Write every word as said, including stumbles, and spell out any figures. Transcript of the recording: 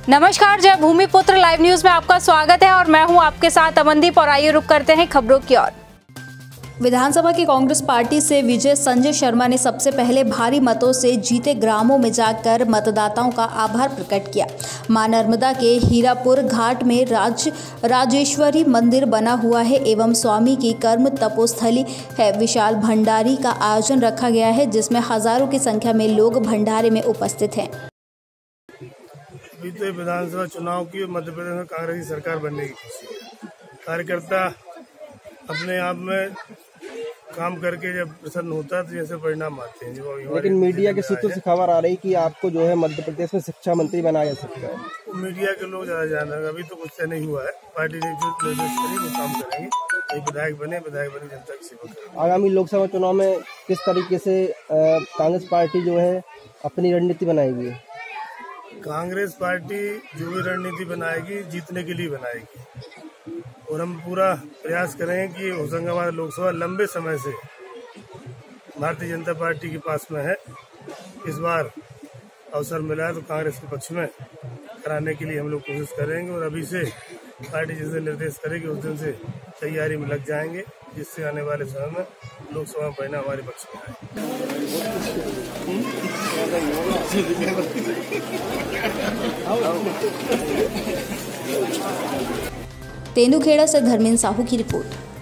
नमस्कार, जय भूमिपुत्र live news में आपका स्वागत है और मैं हूं आपके साथ अमनदीप। और आइए रुक करते हैं खबरों की ओर। विधानसभा की कांग्रेस पार्टी से विजय संजय शर्मा ने सबसे पहले भारी मतों से जीते ग्रामों में जाकर मतदाताओं का आभार प्रकट किया। मां नर्मदा के हीरापुर घाट में राज राजेश्वरी मंदिर बना हुआ है एवं स्वामी की कर्म तपोस्थली है। विशाल भंडारी का आयोजन रखा गया है जिसमें हजारों की संख्या में लोग भंडारे में उपस्थित हैं। बीते विधानसभा चुनाव की मध्य प्रदेश में कांग्रेस की सरकार बनने की खुशी है। कार्यकर्ता अपने आप में काम करके जब प्रसन्न होता है तो जैसे परिणाम आते हैं। लेकिन मीडिया के सूत्रों से खबर आ रही कि आपको जो है मध्य प्रदेश में शिक्षा मंत्री बनाया जा सकता है। मीडिया के लोग ज्यादा जान रहे हैं, अभी तो कुछ नहीं हुआ है। पार्टी ने जो निर्देश करी वो काम करेंगे। विधायक बने विधायक बने जनता की सेवा करेंगे। आगामी लोकसभा चुनाव में किस तरीके से कांग्रेस पार्टी जो है अपनी रणनीति बनाएगी? कांग्रेस पार्टी जो भी रणनीति बनाएगी जीतने के लिए बनाएगी और हम पूरा प्रयास करेंगे कि होशंगाबाद लोकसभा लंबे समय से भारतीय जनता पार्टी के पास में है। इस बार अवसर मिला है तो कांग्रेस के पक्ष में कराने के लिए हम लोग कोशिश करेंगे और अभी से पार्टी जिस दिन निर्देश करेगी उस दिन से तैयारी में लग जाएंगे, जिससे आने वाले समय में लोकसभा परिणाम हमारे पक्ष में आए। तेंदुखेड़ा से धर्मेंद्र साहू की रिपोर्ट।